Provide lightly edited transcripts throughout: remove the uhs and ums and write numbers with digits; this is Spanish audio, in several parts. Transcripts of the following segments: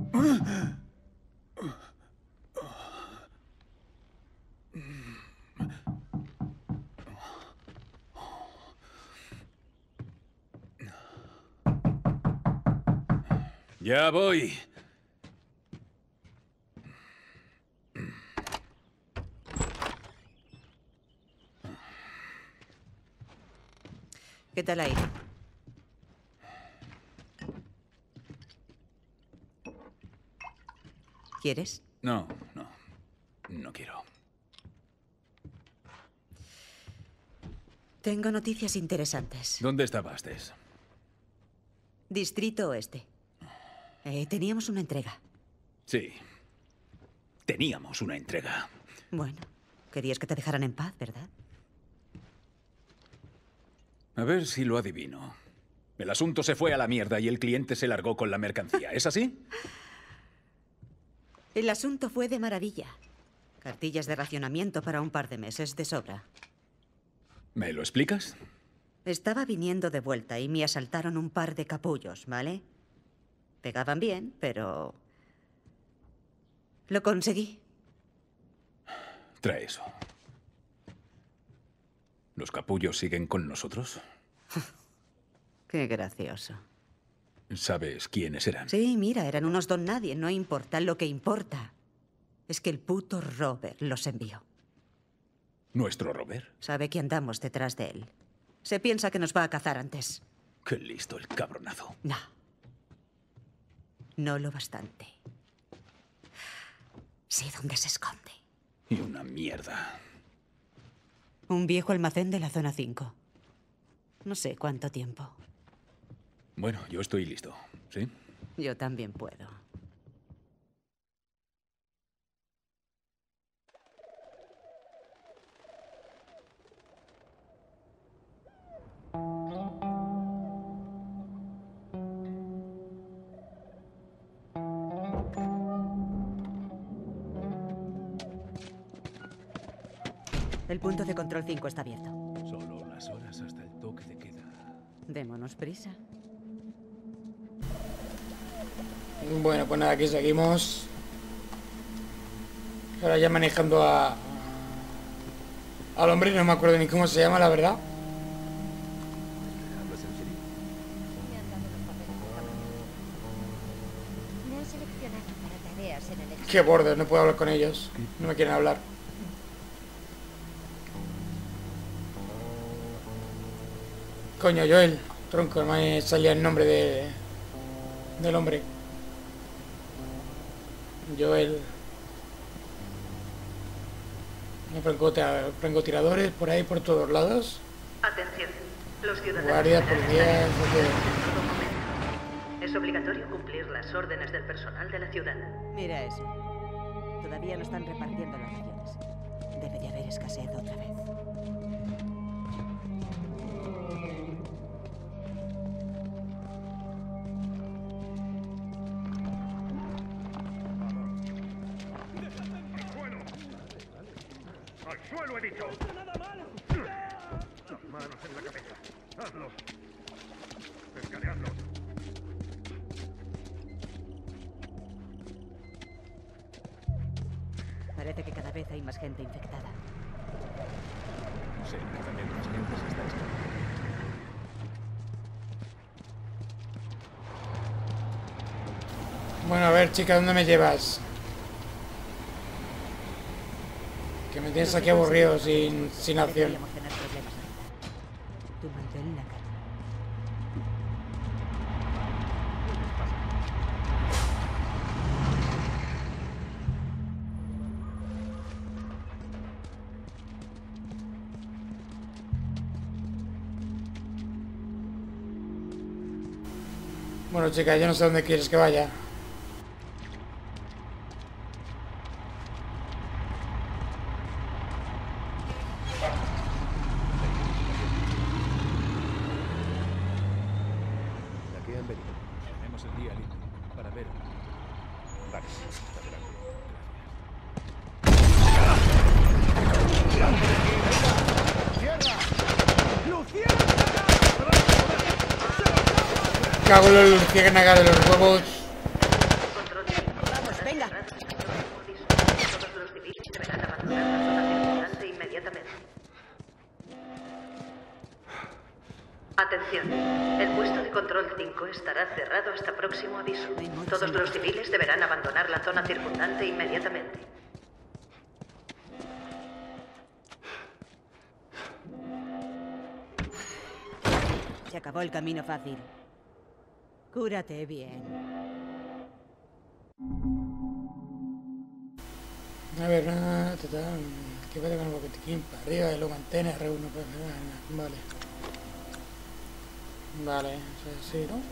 Ya voy. ¿Qué tal ahí? ¿Quieres? No, no. No quiero. Tengo noticias interesantes. ¿Dónde estabas, Tess? Distrito Oeste. Teníamos una entrega. Sí. Teníamos una entrega. Bueno, querías que te dejaran en paz, ¿verdad? A ver si lo adivino. El asunto se fue a la mierda y el cliente se largó con la mercancía. ¿Es así? El asunto fue de maravilla. Cartillas de racionamiento para un par de meses de sobra. ¿Me lo explicas? Estaba viniendo de vuelta y me asaltaron un par de capullos, ¿vale? Pegaban bien, pero... lo conseguí. Trae eso. ¿Los capullos siguen con nosotros? Qué gracioso. ¿Sabes quiénes eran? Sí, mira, eran unos don nadie. No importa. Lo que importa es que el puto Robert los envió. ¿Nuestro Robert? Sabe que andamos detrás de él. Se piensa que nos va a cazar antes. Qué listo el cabronazo. No. No lo bastante. Sé dónde se esconde. Y una mierda. Un viejo almacén de la zona 5. No sé cuánto tiempo. Bueno, yo estoy listo. ¿Sí? Yo también puedo. El punto de control 5 está abierto. Solo unas horas hasta el toque de queda. Démonos prisa. Bueno, pues nada, aquí seguimos. Ahora ya manejando al hombre, no me acuerdo ni cómo se llama, la verdad. ¿Hablas en serio? Me han dado los papeles esta mañana. Me han seleccionado para tareas en el exterior. Qué bordes, no puedo hablar con ellos. No me quieren hablar. Coño, Joel. Tronco, no me salía el nombre del hombre. Joel. Hay francotiradores por ahí, por todos lados. Atención. Los ciudadanos... Guardias, policías, Es obligatorio cumplir las órdenes del personal de la ciudad. Mira eso. Todavía no están repartiendo las raciones. Debe de haber escasez otra vez. ¡Al suelo, he dicho! Las manos en la cabeza. ¡Hazlo! ¡Escaneadlos! Parece que cada vez hay más gente infectada. Sí, cada vez más gente se está escapando. Bueno, a ver, chica, ¿dónde me llevas? Que me tienes aquí aburrido, sin acción. Deberíamos tener problemas ahorita. Tú mantén la calma. Bueno, chica, yo no sé dónde quieres que vaya. ¿A qué han venido? Tenemos el día libre para ver. Vale, adelante. Cago en la luciérnaga de los huevos. Control 5. Atención, el puesto de control 5 estará cerrado hasta próximo aviso. Todos los civiles deberán abandonar la zona circundante inmediatamente. Se acabó el camino fácil. Cúrate bien. A ver, que vaya con el botiquín para arriba y luego antena, R1, pues, vale. Vale, eso es así, ¿no?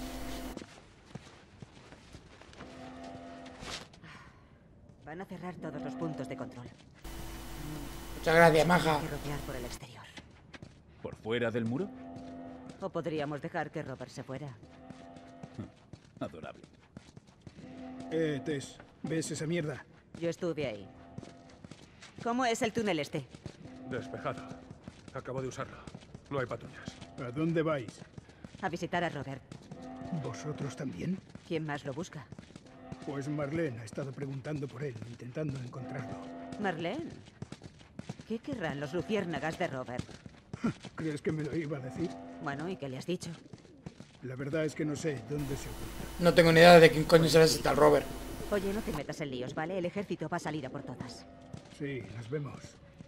Van a cerrar todos los puntos de control. Muchas gracias, maja. Hay que rodear por el exterior. ¿Por fuera del muro? O podríamos dejar que Robert se fuera. Adorable. Tess, ¿ves esa mierda? Yo estuve ahí. ¿Cómo es el túnel este? Despejado. Acabo de usarlo. No hay patrullas. ¿A dónde vais? A visitar a Robert. ¿Vosotros también? ¿Quién más lo busca? Pues Marlene ha estado preguntando por él, intentando encontrarlo. Marlene. ¿Qué querrán los luciérnagas de Robert? ¿Crees que me lo iba a decir? Bueno, ¿y qué le has dicho? La verdad es que no sé dónde se oculta. No tengo ni idea de quién coño será ese tal Robert. Oye, no te metas en líos, ¿vale? El ejército va a salir a por todas. Sí, nos vemos.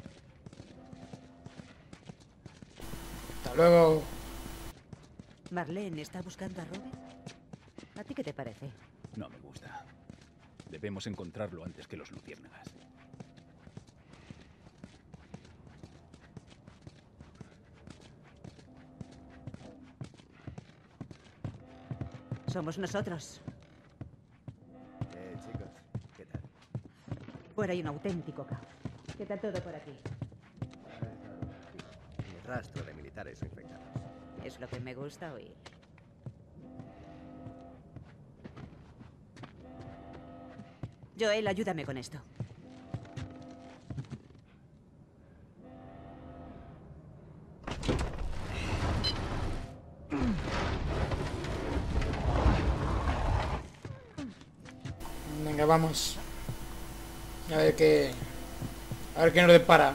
Hasta luego. ¿Marlene está buscando a Robert? ¿A ti qué te parece? No me gusta. Debemos encontrarlo antes que los luciérnagas. Somos nosotros. Chicos, ¿qué tal? Fuera hay un auténtico caos. ¿Qué tal todo por aquí? Ni rastro de militares o infectados. Es lo que me gusta oír. Joel, ayúdame con esto. Venga, vamos. A ver qué nos depara.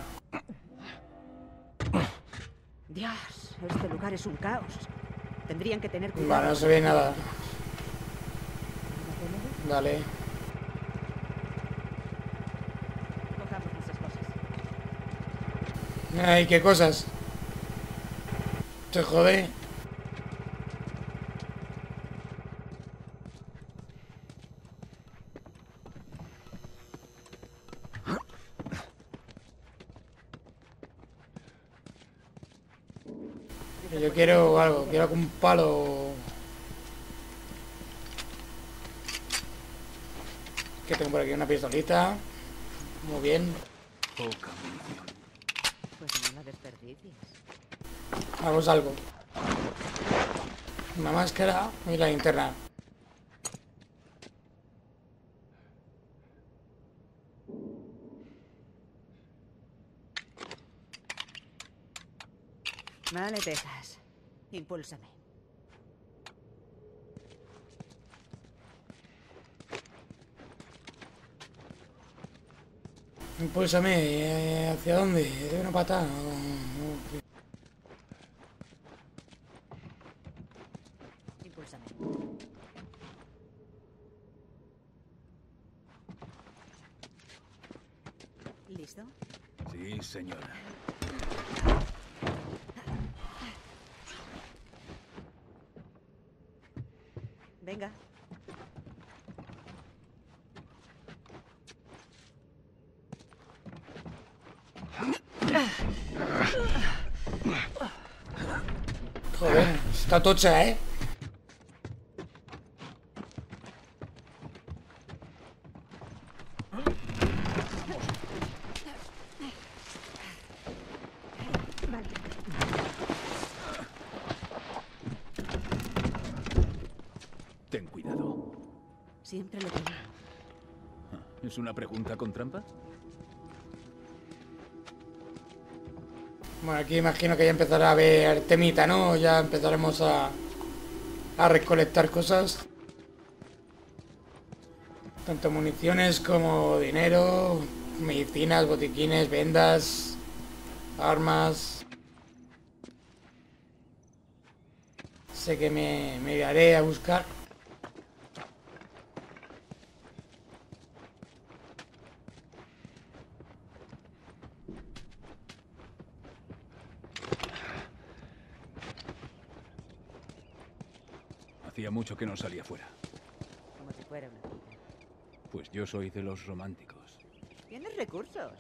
Dios, este lugar es un caos. Tendrían que tener cuidado. Vale, no se ve nada. Vale. Cojamos esas cosas. Ay, qué cosas. Se jode. Yo quiero algo, quiero algún palo. ¿Qué tengo por aquí? Una pistolita. Muy bien. Poca munición. Pues no la desperdicies. Hagamos algo. Una máscara y la linterna. Vale, Texas. Impúlsame. Impúlsame. ¿Hacia dónde? ¿De una patada? Impúlsame. ¿Listo? Sí, señora. Venga. Joder, está tocha, ¿eh? Ten cuidado. Siempre lo tengo. ¿Es una pregunta con trampa? Bueno, aquí imagino que ya empezará a haber temita, ¿no? Ya empezaremos a recolectar cosas. Tanto municiones como dinero, medicinas, botiquines, vendas, armas. Sé que me iré a buscar. Hacía mucho que no salía fuera. Como si fuera una cita. Pues yo soy de los románticos. Tienes recursos.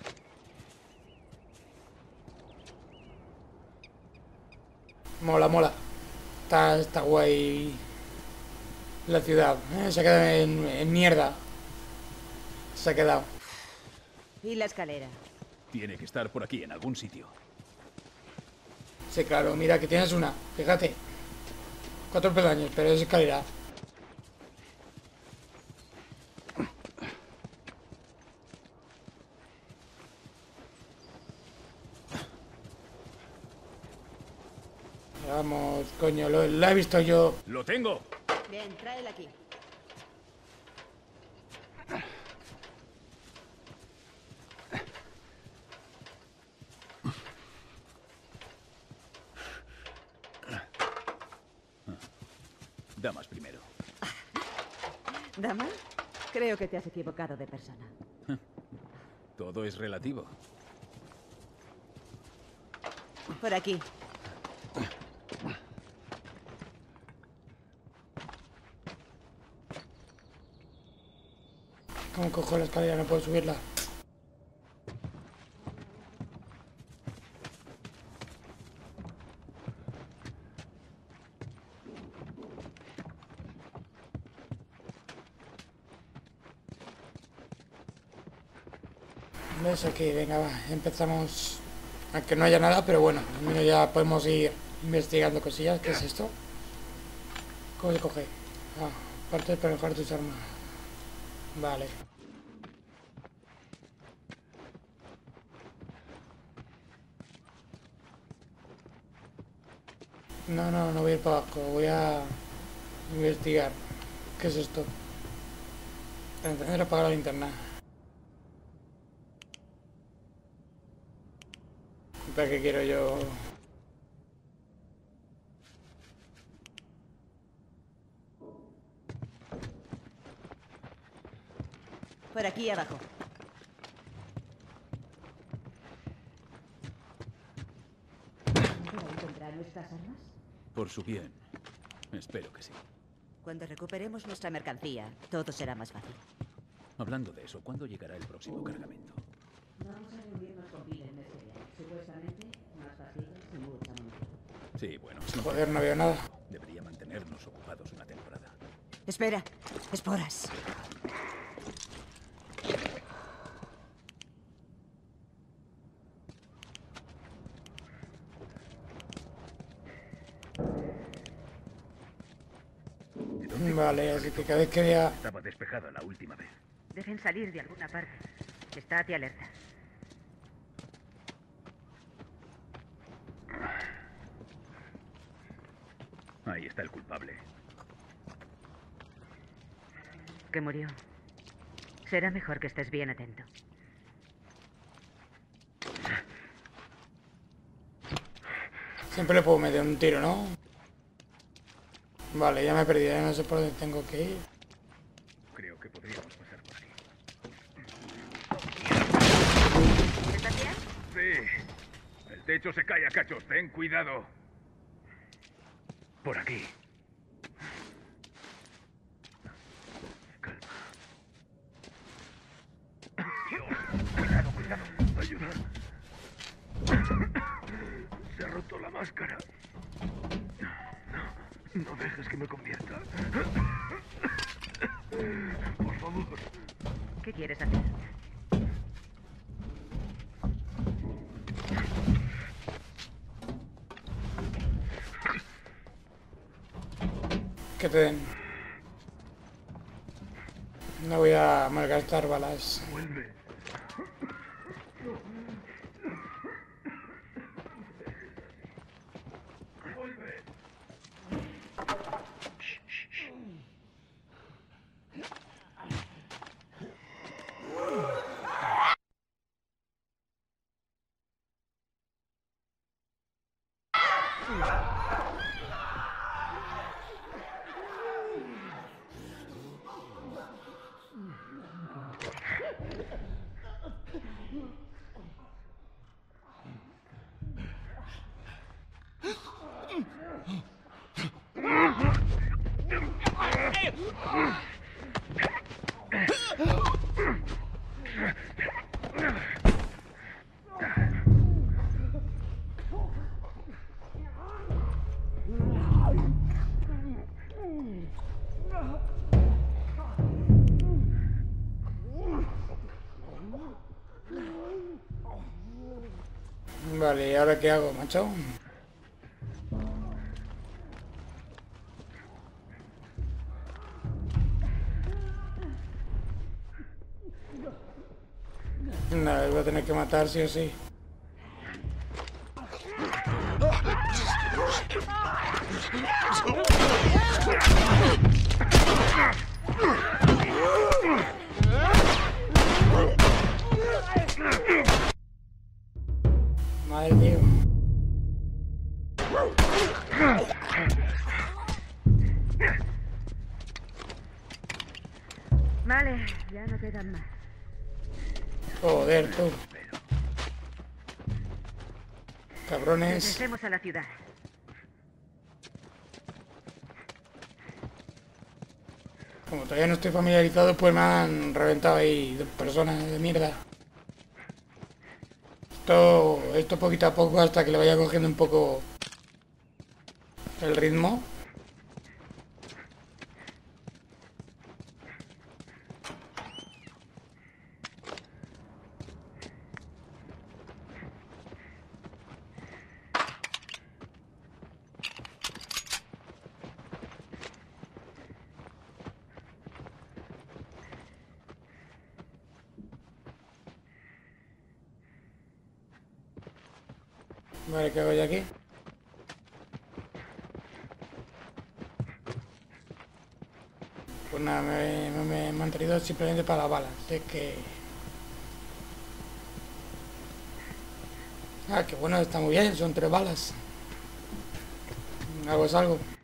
Mola, mola. Está guay la ciudad. Se ha quedado en mierda. Se ha quedado. Y la escalera. Tiene que estar por aquí, en algún sitio. Sí, claro, mira que tienes una. Fíjate. 4 peldaños, pero es escalera. Vamos, coño, lo he visto yo. ¡Lo tengo! Bien, tráela aquí. Damas primero. ¿Dama? Creo que te has equivocado de persona. Todo es relativo. Por aquí. ¿Cómo cojo la escalera? No puedo subirla. ¿Ves? Aquí, venga, va. Empezamos. Aunque no haya nada, pero bueno, al menos ya podemos ir investigando cosillas. ¿Qué es esto? ¿Cómo se coge? Ah, partes para mejorar tus armas. Vale. No voy a ir para abajo. Voy a investigar. ¿Qué es esto? Para encender o apagar la linterna. ¿Para qué quiero yo? Por aquí abajo. ¿Para encontrar nuestras armas? Por su bien. Espero que sí. Cuando recuperemos nuestra mercancía, todo será más fácil. Hablando de eso, ¿cuándo llegará el próximo cargamento? Vamos a reunirnos con Bill en Messenger. Supuestamente, más pastillas y mucha munición. Sí, bueno, sí. Joder, no veo nada. Debería mantenernos ocupados una temporada. Espera, esporas. Vale, así que cada vez que vea... Estaba despejada la última vez. Deben salir de alguna parte. Estate alerta. Ahí está el culpable. Que murió. Será mejor que estés bien atento. Siempre le puedo meter un tiro, ¿no? Vale, ya me he perdido, ya no sé por dónde tengo que ir. Creo que podríamos pasar por aquí. ¿Estás bien? Sí. El techo se cae a cachos. Ten cuidado. Por aquí. Calma. Dios. Cuidado, cuidado. Ayuda. Se ha roto la máscara. No dejes que me convierta. Por favor. ¿Qué quieres hacer? Que te den. No voy a malgastar balas. Vuelve. Vuelve. Vale, ¿y ahora qué hago, macho? Nada, voy a tener que matar sí o sí. Madre mía. Vale, ya no quedan más. Joder, tú. Cabrones. Regresemos a la ciudad. Como todavía no estoy familiarizado, pues me han reventado ahí 2 personas de mierda. Esto poquito a poco hasta que le vaya cogiendo un poco el ritmo. Vale, ¿qué hago yo aquí? Pues nada, me he mantenido simplemente para las balas. Es que... Ah, qué bueno, está muy bien, son 3 balas. Algo es algo.